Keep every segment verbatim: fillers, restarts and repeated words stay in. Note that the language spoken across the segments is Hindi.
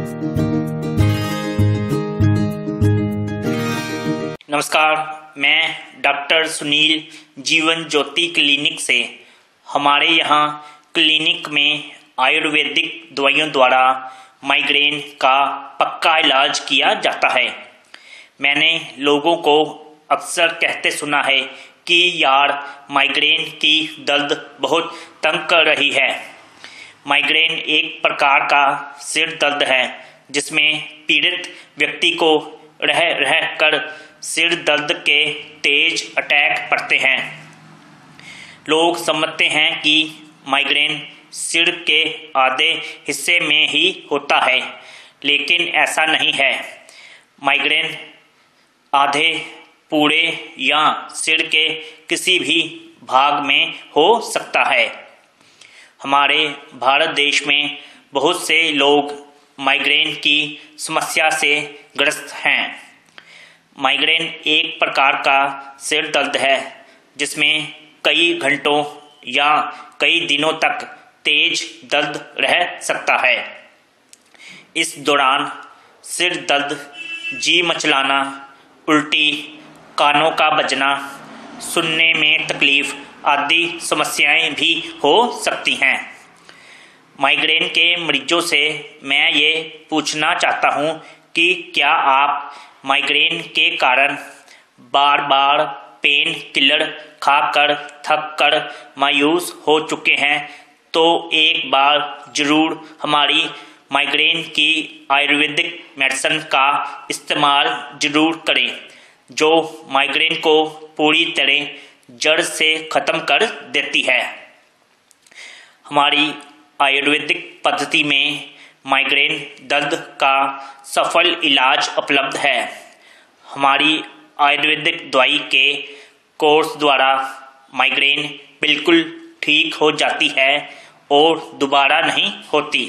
नमस्कार, मैं डॉक्टर सुनील जीवन ज्योति क्लिनिक से। हमारे यहाँ क्लिनिक में आयुर्वेदिक दवाइयों द्वारा माइग्रेन का पक्का इलाज किया जाता है। मैंने लोगों को अक्सर कहते सुना है कि यार माइग्रेन की दर्द बहुत तंग कर रही है। माइग्रेन एक प्रकार का सिर दर्द है जिसमें पीड़ित व्यक्ति को रह रह कर सिर दर्द के तेज अटैक पड़ते हैं। लोग समझते हैं कि माइग्रेन सिर के आधे हिस्से में ही होता है, लेकिन ऐसा नहीं है। माइग्रेन आधे, पूरे या सिर के किसी भी भाग में हो सकता है। हमारे भारत देश में बहुत से लोग माइग्रेन की समस्या से ग्रस्त हैं। माइग्रेन एक प्रकार का सिर दर्द है जिसमें कई घंटों या कई दिनों तक तेज दर्द रह सकता है। इस दौरान सिर दर्द, जी मचलाना, उल्टी, कानों का बजना, सुनने में तकलीफ आदि समस्याएं भी हो सकती हैं। माइग्रेन के मरीजों से मैं ये पूछना चाहता हूँ कि क्या आप माइग्रेन के कारण बार बार पेन किलर खाकर थक कर मायूस हो चुके हैं, तो एक बार जरूर हमारी माइग्रेन की आयुर्वेदिक मेडिसिन का इस्तेमाल जरूर करें, जो माइग्रेन को पूरी तरह जड़ से ख़त्म कर देती है। हमारी आयुर्वेदिक पद्धति में माइग्रेन दर्द का सफल इलाज उपलब्ध है। हमारी आयुर्वेदिक दवाई के कोर्स द्वारा माइग्रेन बिल्कुल ठीक हो जाती है और दोबारा नहीं होती।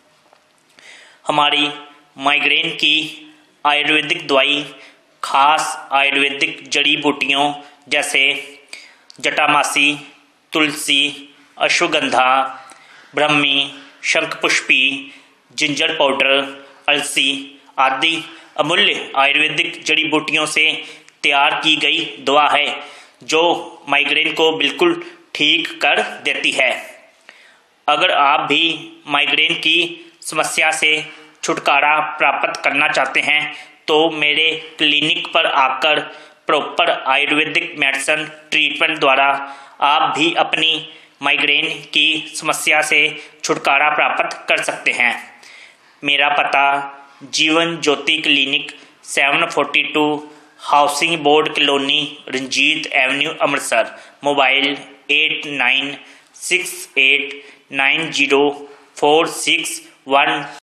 हमारी माइग्रेन की आयुर्वेदिक दवाई खास आयुर्वेदिक जड़ी बूटियों जैसे जटामासी, तुलसी, अश्वगंधा, ब्रह्मी, शंखपुष्पी, जिंजर पाउडर, अलसी आदि अमूल्य आयुर्वेदिक जड़ी बूटियों से तैयार की गई दवा है जो माइग्रेन को बिल्कुल ठीक कर देती है। अगर आप भी माइग्रेन की समस्या से छुटकारा प्राप्त करना चाहते हैं तो मेरे क्लिनिक पर आकर प्रॉपर आयुर्वेदिक मेडिसिन ट्रीटमेंट द्वारा आप भी अपनी माइग्रेन की समस्या से छुटकारा प्राप्त कर सकते हैं। मेरा पता Jeevan Jyoti clinic seven forty two housing board colony, Ranjit avenue, Amritsar. Mobile eight nine six eight nine zero four six one